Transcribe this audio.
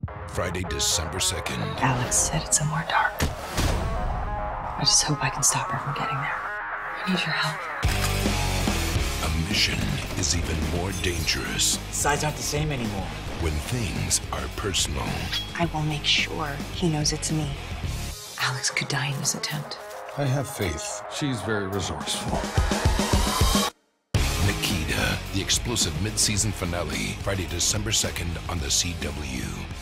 Friday, December 2nd. Alex said it's somewhere dark. I just hope I can stop her from getting there. I need your help. A mission is even more dangerous Sides aren't the same anymore. when things are personal. I will make sure he knows it's me. Alex could die in this attempt. I have faith. She's very resourceful. Nikita, the explosive mid-season finale, Friday, December 2nd on the CW.